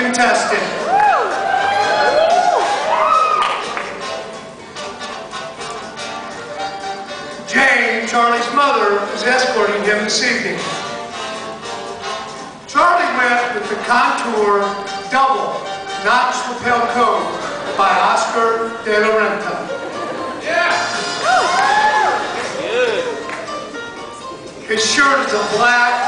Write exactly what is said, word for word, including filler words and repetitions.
contestant. Jane, Charlie's mother, is escorting him this evening. Charlie went with the Contour Double Notch Lapel Coat by Oscar de la Renta. Yeah! Good. His shirt is a black